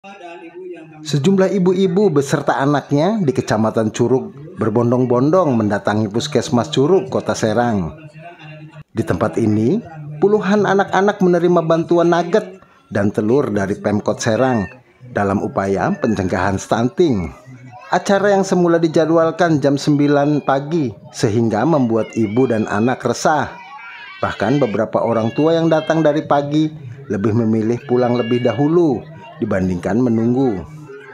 Sejumlah ibu-ibu beserta anaknya di Kecamatan Curug berbondong-bondong mendatangi Puskesmas Curug, Kota Serang. Di tempat ini, puluhan anak-anak menerima bantuan nugget dan telur dari Pemkot Serang dalam upaya pencegahan stunting. Acara yang semula dijadwalkan jam 9 pagi sehingga membuat ibu dan anak resah. Bahkan beberapa orang tua yang datang dari pagi lebih memilih pulang lebih dahulu dibandingkan menunggu.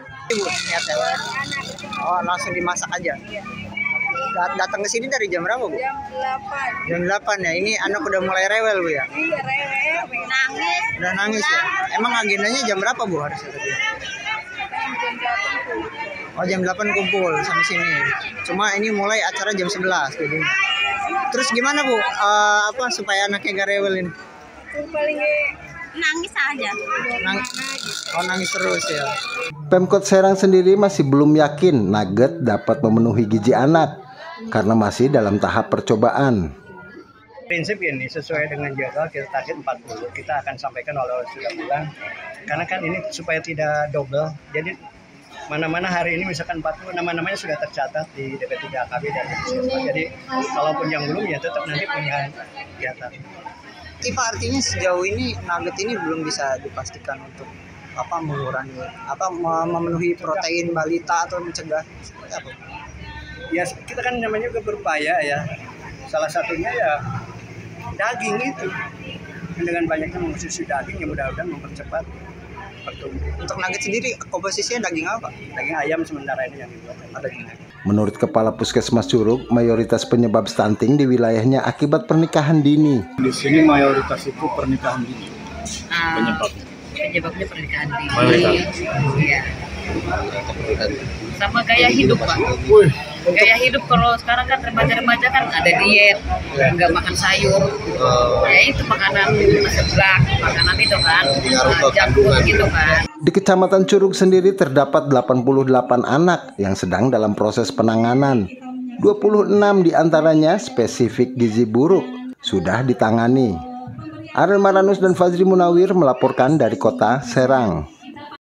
Oh, langsung dimasak aja. Datang ke sini dari jam berapa, Bu? Jam 8. Jam 8 ya. Ini anak udah mulai rewel, Bu ya? Iya, rewel, nangis. Udah nangis ya. Emang agendanya jam berapa, Bu, harusnya tadi? Oh, jam 8 kumpul sampai sini. Cuma ini mulai acara jam 11 jadi. Terus gimana, Bu? Supaya anaknya gak rewelin? Paling nangis aja. Nangis terus ya. Pemkot Serang sendiri masih belum yakin nugget dapat memenuhi gizi anak karena masih dalam tahap percobaan. Prinsip ini sesuai dengan jadwal kita target 40. Kita akan sampaikan walau sudah pulang. Karena kan ini supaya tidak double. Jadi mana-mana hari ini misalkan 40 nama-namanya sudah tercatat di DP3 AKB dan Puskesmas. Jadi kalaupun yang belum ya tetap nanti punya kegiatan. Tifa, artinya sejauh ini nugget ini belum bisa dipastikan untuk mengurangi memenuhi protein balita atau mencegah apa? Ya kita kan namanya juga berupaya ya. Salah satunya ya daging itu. Dengan banyaknya mengkonsumsi daging yang mudah-mudahan mempercepat pertumbuhan. Untuk nugget sendiri komposisinya daging apa? Daging ayam sementara ini yang dibuat. Menurut Kepala Puskesmas Curug, mayoritas penyebab stunting di wilayahnya akibat pernikahan dini. Di sini mayoritas itu pernikahan dini. Penyebabnya pernikahan dini. Mayoritas. Iya. Sama gaya hidup, Pak. Gaya hidup kalau sekarang kan remaja-remaja kan ada diet, nggak makan sayur. Ya itu makanan seblak, makanan itu kan, junk food gitu kan. Di Kecamatan Curug sendiri terdapat 88 anak yang sedang dalam proses penanganan. 26 diantaranya spesifik gizi buruk sudah ditangani. Arel Maranus dan Fazri Munawir melaporkan dari Kota Serang.